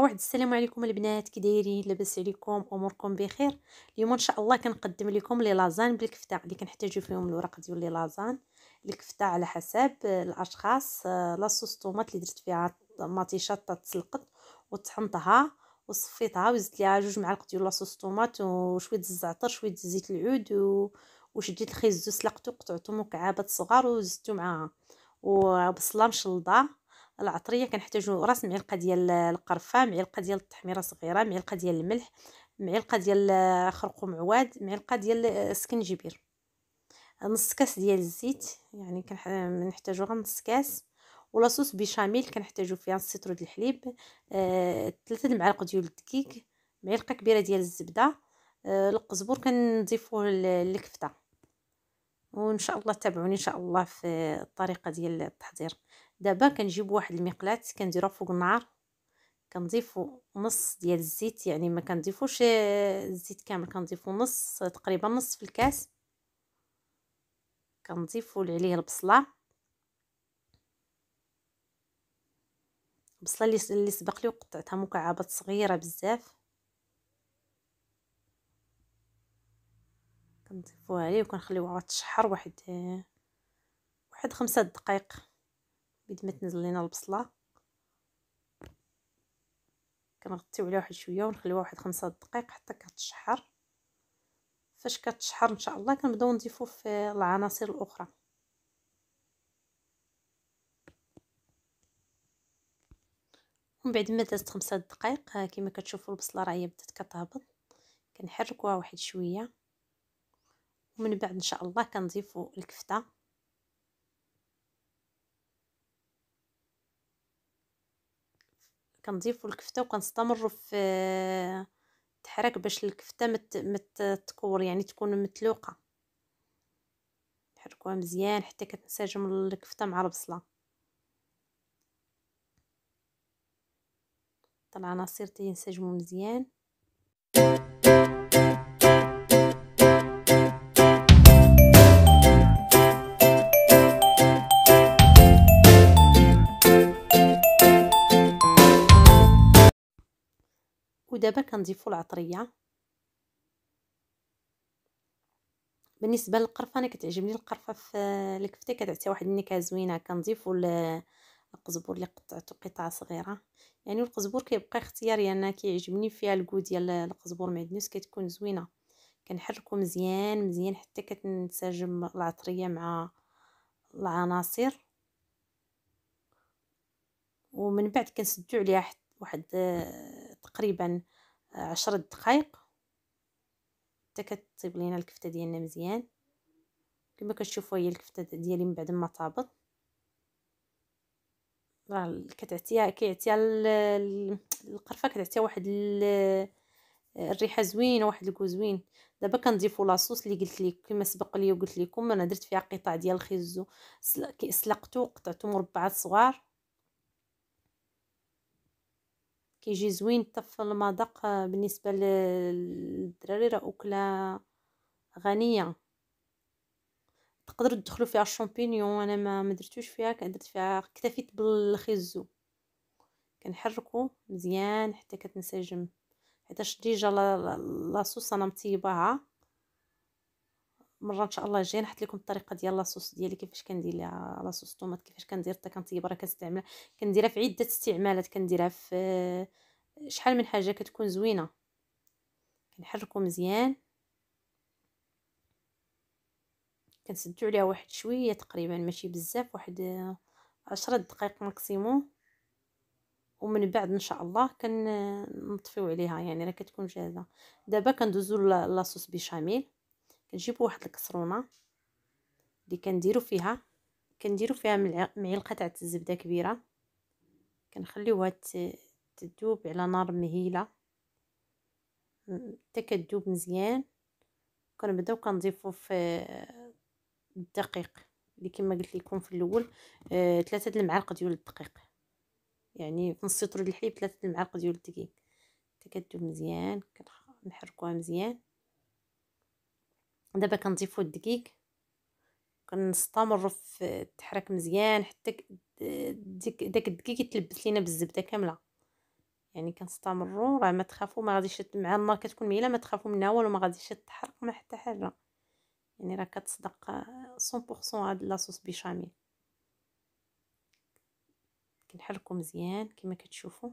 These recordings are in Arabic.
واحد السلام عليكم البنات، كي دايرين؟ لاباس عليكم؟ اموركم بخير؟ اليوم ان شاء الله كنقدم لكم لي لازان بالكفته اللي كنحتاجو فيهم الورق ديال لي لازان. الكفته على حسب الاشخاص. لاصوص طوماط اللي درت فيها مطيشات تسلقت وطحنتها وصفيتها وزدت ليها 2 معالق ديال لاصوص طوماط وشويه الزعتر شويه زيت العود وشديت الخيزو سلقته قطعته مكعبات صغار وزدته معاها وبصله مشلضه. العطريه كنحتاجو راس معلقه ديال القرفه، معلقه ديال التحميره صغيره، معلقه ديال الملح، معلقه ديال خرقوم عواد، معلقه ديال السكنجبير، نص كاس ديال الزيت، يعني كنحتاجو غير نص كاس. ولاصوص بيشاميل كنحتاجو فيها نص لتر د الحليب، 3 المعالق ديال الدقيق، معلقه كبيره ديال الزبده، القزبر كنضيفوه للكفته. وان شاء الله تابعوني ان شاء الله في الطريقه ديال التحضير. دابا كنجيب واحد المقلاة كنديروها فوق النار، كنضيفو نص ديال الزيت، يعني ما كنضيفوش الزيت كامل، كنضيفو نص تقريبا نص في الكاس. كنضيفو عليه البصله اللي سبق لي وقطعتها مكعبات صغيره بزاف، كنضيفوها عليه وكنخليوها تشحر واحد 5 دقائق بيد ما تنزل لينا البصله. كنغطيو عليها واحد شويه ونخليوها واحد 5 دقائق حتى كتشحر. فاش كتشحر ان شاء الله كنبداو نضيفو في العناصر الاخرى. ومن بعد ما دازت 5 دقائق كما كتشوفوا البصله راه هي بدات كتهبط، كنحركوها واحد شويه. ومن بعد ان شاء الله كنضيفوا الكفته، وكنستمروا في تحرك باش الكفته تكور، يعني تكون متلوقه. نحركوها مزيان حتى كتنسجم الكفته مع البصله. العناصر تينسجموا مزيان. ودابا كنضيفوا العطريه. بالنسبه للقرفه انا كتعجبني القرفه في الكفته، كتعطي واحد النكهه زوينه. كنضيفوا القزبر اللي قطعته قطع صغيره، يعني القزبر كيبقى اختياري، انا كيعجبني فيها الكو ديال القزبر معدنوس كتكون زوينه. كنحركو مزيان مزيان حتى كتنسجم العطريه مع العناصر. ومن بعد كنسدو عليها واحد تقريبا 10 دقائق حتى كطيب لينا الكفته ديالنا مزيان. كما كتشوفوا هي الكفته ديالي من بعد ما طابت راه كيعطيها القرفه، كتعطيها واحد الريحه زوينه، واحد الكو زوين. دابا كنضيفوا لاصوص اللي قلت لك كما سبق لي وقلت لكم، انا درت فيها قطع ديال الخيزو سلقته وقطعته مربعات صغار، كيجي زوين حتى في المذاق. بالنسبه للدراري راه اكله غنيه. تقدروا تدخلوا فيها الشامبينيون، انا ما درتوش فيها، درت فيها اكتفيت بالخيزو. كنحركو مزيان حتى كتنسجم، حيتاش ديجا لاصوص انا مطيباها. مره ان شاء الله الجايه نحط لكم الطريقه ديال لاصوص ديالي كيفاش كندير ليها لاصوص طوماط، كيفاش كندير حتى كنطيبها. راه كنستعمل كنديرها في عده استعمالات، كنديرها في شحال من حاجه كتكون زوينه. كنحركو مزيان، كنسدو عليها واحد شويه تقريبا ماشي بزاف، واحد 10 دقائق ماكسيموم. ومن بعد ان شاء الله كنطفيو عليها، يعني راه كتكون جاهزه. دابا كندوزو لاصوص بيشاميل. كنجيبو واحد الكسرونه اللي كنديرو فيها معلقه تاع الزبده كبيره، كنخليوها تذوب على نار مهيله حتى كتذوب مزيان. كنبداو كنضيفو في الدقيق اللي كما قلت لكم في الاول، 3 المعالق ديال الدقيق، يعني في نص لتر الحليب 3 المعالق ديال الدقيق حتى كتذوب مزيان. كنحركوها مزيان. دابا كنضيفو الدقيق، كنستمروا في التحرك مزيان حتى داك الدقيق يتلبس لينا بالزبده كامله، يعني كنستمروا، راه ما تخافوا، ما غاديش مع النار كتكون مهيله، ما تخافوا منها والو، ما غاديش تحرق ما حتى حاجه. يعني راه كتصدق 100% هاد لاصوص بيشاميل. كنحركو مزيان كما كتشوفوا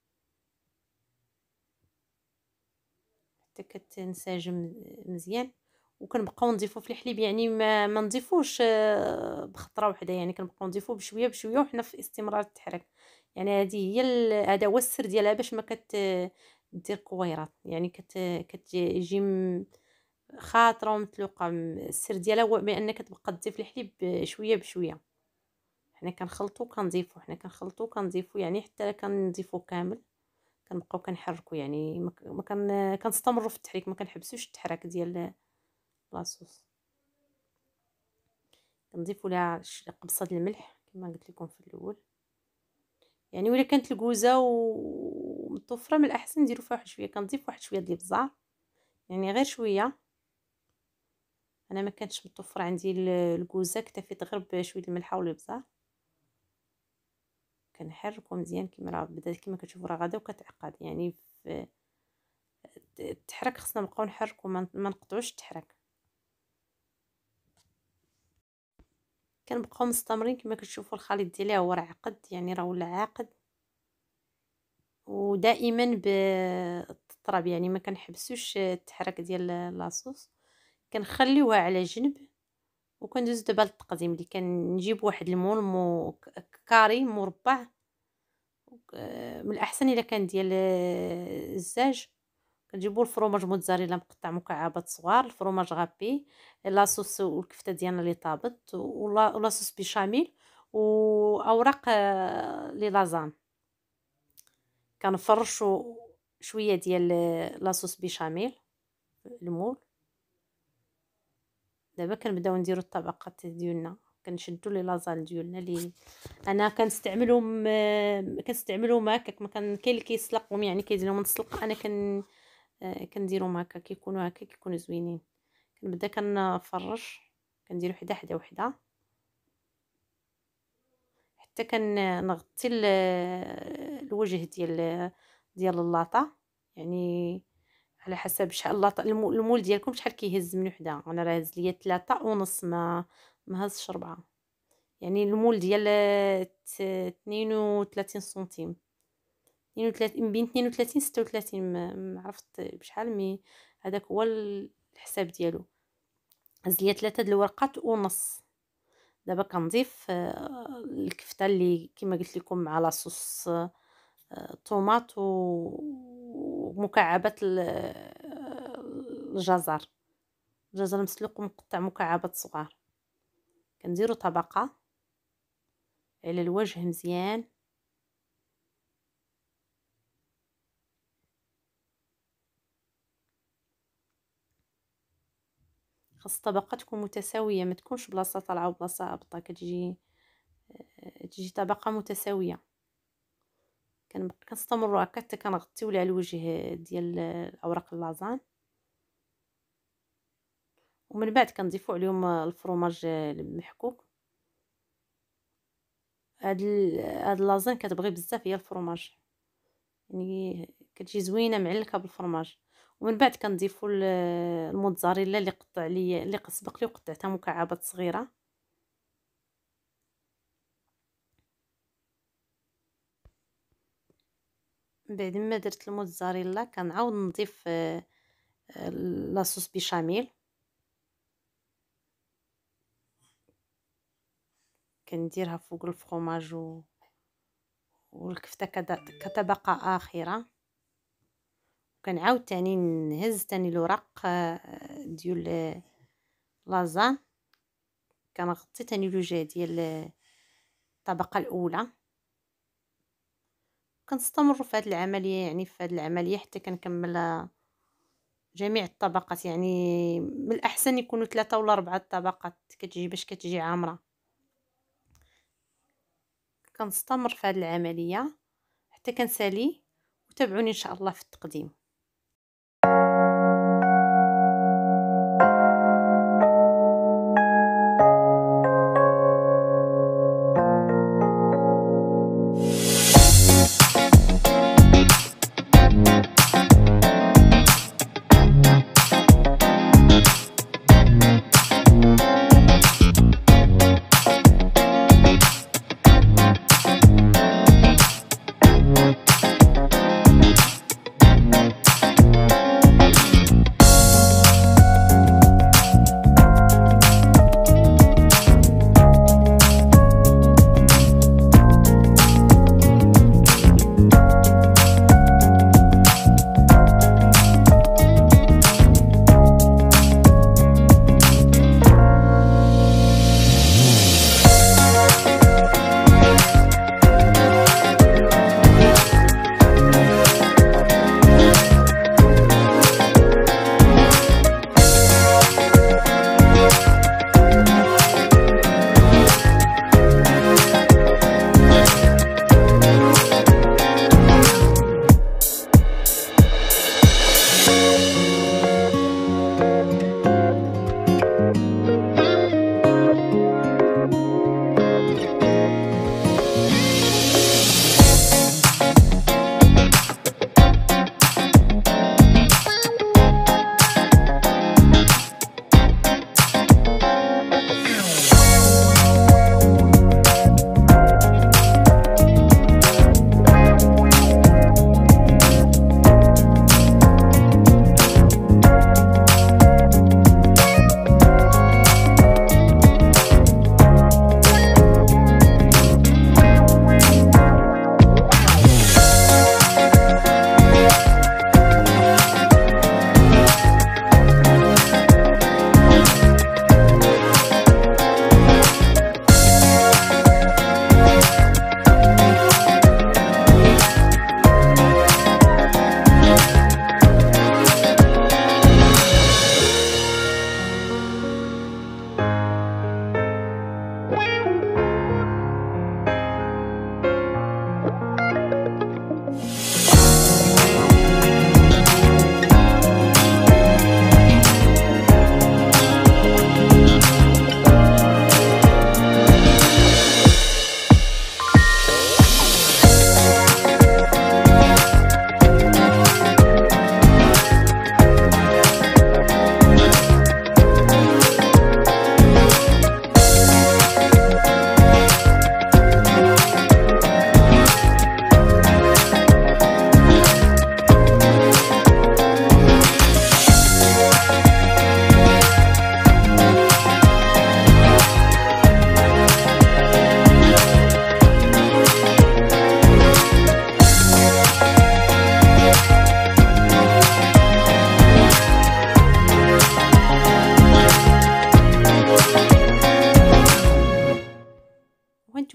حتى كتنسجم مزيان. وكنبقاو نضيفو في الحليب، يعني ما نضيفوش بخطره واحده، يعني كنبقاو نضيفو بشويه بشويه وحنا في استمرار التحريك. يعني هذه هي هذا هو السر ديالها باش ما دير كويرات، يعني كتجي خاطره ومتلوقه. السر ديالها هو بانك تبقى تضيف الحليب شويه بشويه. حنا كنخلطو كنضيفو، حنا كنخلطو كنضيفو، يعني حتى كنضيفو كامل كنبقاو كنحركو. يعني ما كنستمروا في التحريك، ما كنحبسوش التحرك ديال لاصوص. كنضيفوا لها قبصه الملح كما قلت لكم في الاول. يعني ولا كانت الكوزه ومطفره من الاحسن نديروا فيها واحد شويه، كنضيف واحد شويه ديال البزار، يعني غير شويه. انا ما كانتش مطفره عندي الكوزه، اكتفيت غير بشويه الملحه والبزار. كنحركو مزيان كما راه بدات كما كتشوفوا راه غادا وكتعقد. يعني في التحرك خصنا نبقاو نحركو، ما نقطعوش التحرك. كنبقاو مستمرين كما كتشوفوا. الخليط ديالي هو راه عقد، يعني راه ولا عاقد ودائما بالتطراب، يعني ما كنحبسوش التحرك ديال لاصوص. كنخليوها على جنب وكندوز دابا للتقديم. اللي كنجيب واحد المول كاري مربع، من الاحسن الا كان ديال الزاج. كنجيبوا الفرماج موتزاريلا مقطع مكعبات صغار، الفرماج غابي، لاصوص والكفته ديالنا اللي طابت، ولاصوص بيشاميل، واوراق لي لازان. كنفرشوا شويه ديال لاصوص بيشاميل في المول. دابا كنبداو نديروا الطبقات ديالنا. كنشدوا لي لازان ديالنا اللي انا كنستعملهم هكاك. ما كاين اللي كيسلقهم، يعني كيديرهم نسلق. انا كنديرهم هكا كيكونوا هكا كيكونوا زوينين. كنبدا كنفرش، كندير وحده حدا وحده حتى كنغطي الوجه ديال اللاطه. يعني على حسب شحال لاطه المول ديالكم شحال كيهز من وحده. انا راه هز ليا 3.5، ما هزش 4. يعني المول ديال 32 سنتيم، 32 بين 32 36، ما عرفت بشحال. مي هذاك هو الحساب ديالو. هز ليا 3 د الورقات ونص. دابا كنضيف الكفته اللي كما قلت لكم مع لاصوص طوماط ومكعبات الجزر مسلوق ومقطع مكعبات صغار. كنديروا طبقه على الوجه مزيان. خاص الطبقه تكون متساويه، ما تكونش بلاصه طالعه وبلاصه هابطه، تجي طبقه متساويه. كنستمروا هكا حتى كنغطيو على الوجه ديال الاوراق اللازان، ومن بعد كنضيفوا عليهم الفرماج المحكوك. هاد اللازان كتبغي بزاف هي الفرماج، يعني كتجي زوينه معلكه بالفرماج. ومن بعد كنضيفوا الموتزاريلا اللي قطع لي، اللي سبق لي وقطعتها مكعبات صغيره. بعد ما درت الموتزاريلا كنعاود نضيف لاصوص بيشاميل. كنديرها فوق الفرماج والكفته كطبقه اخيره. كنعاود تاني نهز تاني الوراق ديال لازان. كنغطي تاني الوجه ديال الطبقه الاولى. كنستمر في هذه العمليه، يعني في هذه العمليه حتى كنكمل جميع الطبقات. يعني من الاحسن يكونوا 3 ولا 4 طبقات كتجي باش كتجي عامره. كنستمر في هذه العمليه حتى كنسالي، وتابعوني ان شاء الله في التقديم.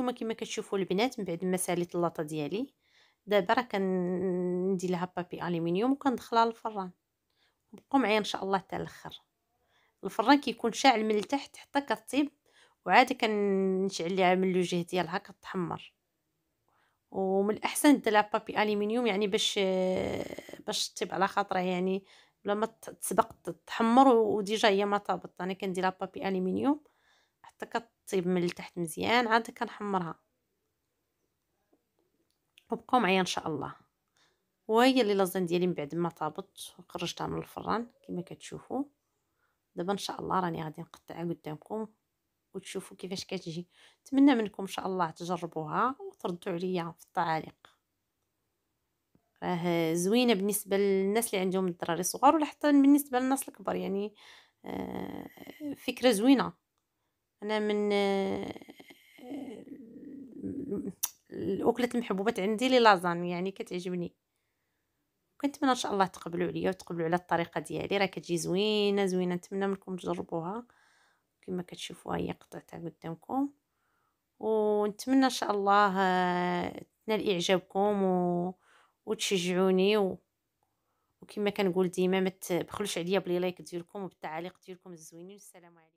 نتوما كما كتشوفوا البنات من بعد ما ساليت اللاطه ديالي دابا راه كندير لها بابي الومنيوم وكندخلها للفران. بقوا معايا ان شاء الله حتى الاخر. الفران كيكون شاعل من التحت حتى كطيب، وعاد كنشعل ليها من الوجه ديالها كتحمر. ومن الاحسن دير لها بابي الومنيوم يعني باش تطيب على خاطرها، يعني بلا ما تسبق تحمر وديجا هي ما طابت. انا كندير لها بابي الومنيوم حتى كطيب من التحت مزيان عاد كنحمرها. وبقوا معايا ان شاء الله. وهي لي لازان ديالي من بعد ما طابت وخرجتها من الفران كما كتشوفوا. دابا ان شاء الله راني غادي نقطعها قدامكم وتشوفوا كيفاش كتجي. نتمنى منكم ان شاء الله تجربوها وتردوا عليا في التعاليق. راه زوينه بالنسبه للناس اللي عندهم الدراري صغار، ولا حتى بالنسبه للناس الكبار يعني. فكره زوينه. انا من الاكلات المحبوبات عندي لي لازاني، يعني كتعجبني. كنتمنى ان شاء الله تقبلوا عليا وتقبلوا على الطريقه ديالي، راه كتجي زوينه زوينه. نتمنى منكم تجربوها. كما كتشوفوا هي قطعتها قدامكم، ونتمنى ان شاء الله تنال اعجابكم وتشجعوني وكما كنقول ديما ما تبخلوش عليا بلي لايك ديالكم وبالتعاليق ديالكم الزوينين. السلام عليكم.